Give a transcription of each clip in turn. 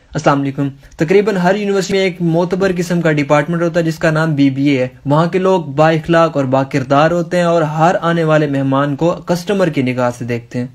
अस्सलाम वालेकुम। तकरीबन हर यूनिवर्सिटी में एक मोतबर किस्म का डिपार्टमेंट होता है जिसका नाम BBA है। वहाँ के लोग बाइखलाक और बाकिरदार होते हैं और हर आने वाले मेहमान को कस्टमर की निगाह से देखते हैं।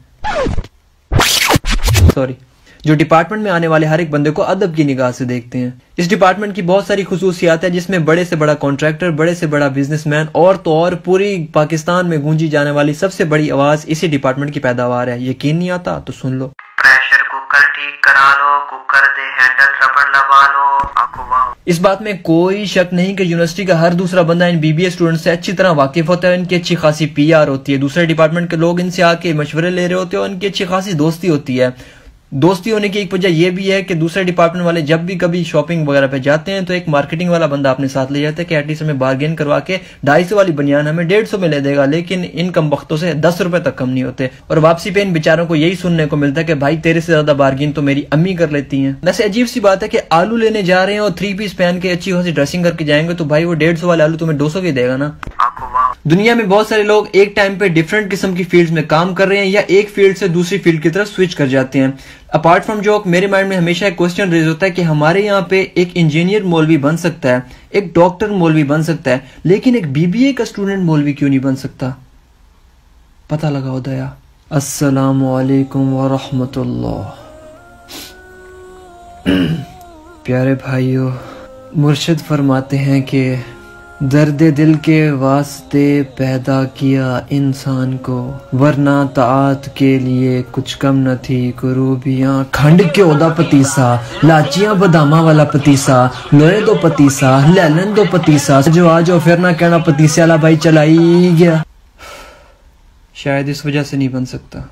जो डिपार्टमेंट में आने वाले हर एक बंदे को अदब की निगाह से देखते हैं। इस डिपार्टमेंट की बहुत सारी खुसूसियात है जिसमें बड़े से बड़ा कॉन्ट्रैक्टर, बड़े से बड़ा बिजनेसमैन और तो और पूरी पाकिस्तान में गूंजी जाने वाली सबसे बड़ी आवाज इसी डिपार्टमेंट की पैदावार है। यकीन नहीं आता तो सुन लो। प्रेशर कुकर ठीक करा लो, कुकर दे हैंडल रबड़ लगा लो। इस बात में कोई शक नहीं कि यूनिवर्सिटी का हर दूसरा बंदा इन BBA स्टूडेंट से अच्छी तरह वाकिफ होता है। इनकी अच्छी खासी PR होती है, दूसरे डिपार्टमेंट के लोग इनसे आके मशवरे ले रहे होते हैं और इनकी अच्छी खासी दोस्ती होती है। दोस्ती होने की एक वजह यह भी है कि दूसरे डिपार्टमेंट वाले जब भी कभी शॉपिंग वगैरह पे जाते हैं तो एक मार्केटिंग वाला बंदा अपने साथ ले जाता है कि एटलीस्ट हमें बार्गेन करवा के 250 वाली बनियान हमें 150 में ले देगा, लेकिन इन कम वक्तों से 10 रुपए तक कम नहीं होते। और वापसी पे इन बेचारों को यही सुनने को मिलता है कि भाई तेरे से ज्यादा बार्गेन तो मेरी अम्मी कर लेती हैं। वैसे अजीब सी बात है कि आलू लेने जा रहे हैं और 3 पीस पहन के अच्छी खासी ड्रेसिंग करके जाएंगे तो भाई वो 150 वाले आलू तुम्हें 200 के देगा ना। दुनिया में बहुत सारे लोग एक टाइम पे डिफरेंट किस्म की फील्ड्स में काम कर रहे हैं या एक फील्ड से दूसरी फील्ड की तरफ स्विच कर जाते हैं। अपार्ट फ्रॉम जोक मेरे माइंड में हमेशा एक क्वेश्चन रेज होता है कि हमारे यहाँ पे एक इंजीनियर मौलवी बन सकता है, एक डॉक्टर मौलवी बन सकता है, लेकिन एक BBA का स्टूडेंट मौलवी क्यों नहीं बन सकता? पता लगाओ दया। अस्सलामु अलैकुम व रहमतुल्लाह। प्यारे भाइयों, मुर्शिद फरमाते हैं कि दर्द दिल के वास्ते पैदा किया इंसान को, वरना ताआत के लिए कुछ कम न थी कुरूबियाँ। खंड क्यों दा पतीसा, लाचियां बदामा वाला पतीसा, लोहे दो पतीसा, लैलन दो पतीसा, जो आज फिर ना कहना पतीसे वाला भाई चलाई गया। शायद इस वजह से नहीं बन सकता।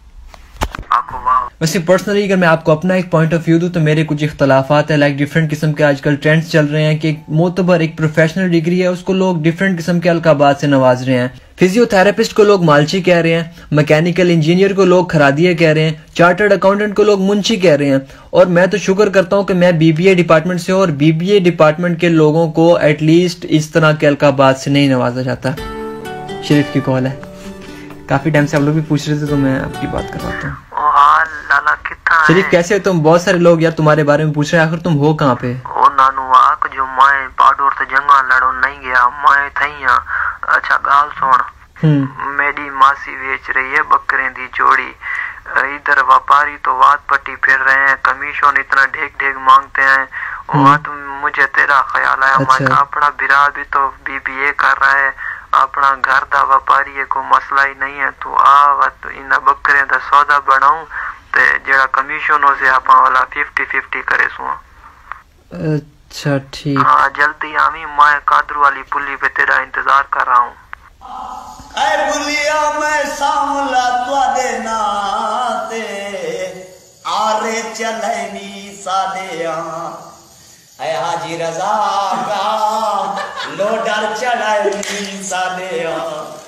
वैसे पर्सनली अगर मैं आपको अपना एक पॉइंट ऑफ व्यू दूं तो मेरे कुछ इख्तलाफात है। लाइक डिफरेंट किस्म के आजकल ट्रेंड्स चल रहे हैं कि एक मोतबर एक प्रोफेशनल डिग्री है उसको लोग डिफरेंट किस्म के अलकाबात से नवाज रहे हैं। फिजियोथेरेपिस्ट को लोग मालची कह रहे हैं, मैकेनिकल इंजीनियर को लोग खरादिया कह रहे हैं, चार्टर्ड अकाउंटेंट को लोग मुंशी कह रहे हैं। और मैं तो शुक्र करता हूँ कि मैं BBA डिपार्टमेंट से हूँ और BBA डिपार्टमेंट के लोगों को एटलीस्ट इस तरह के अलकाबात से नहीं नवाजा जाता। शरीफ की कॉल है, काफी टाइम से आप लोग भी पूछ रहे थे तो मैं आपकी बात करवाता हूँ। शरीफ कैसे हो तुम? बहुत सारे लोग यार तुम्हारे बारे में पूछ रहे हैं, आखिर तुम हो कहाँ पे? ओ नानू आक जो मैं पाडोर से जंगा लड़ो नहीं गया, मैं थई हां। अच्छा गाल सुन, मेरी मासी बेच रही है बकरे दी जोड़ी, इधर व्यापारी तो वाद पट्टी फिर रहे हैं, कमीशन इतना ढेक ढेक मांगते हैं। वहाँ तो मुझे तेरा ख्याल आया। अच्छा। मैं अपना बिरा भी तो BBA कर रहा है, अपना घर दा व्यापारी को मसला ही नहीं है, तू आ तो इन बकरे दा सौदा बनाऊं ते जेड़ा कमीशन हो से आपा वाला 50-50 करे सुआ। अच्छा ठीक। हाँ जल्दी आवी, मैं कादरू वाली पुली पे तेरा इंतजार कर रहा हूँ। ऐ बुलिया मैं सामला तुआदे नाते आरे चलनी सादे ऐ हाजी रजा का लोडर चलनी सादे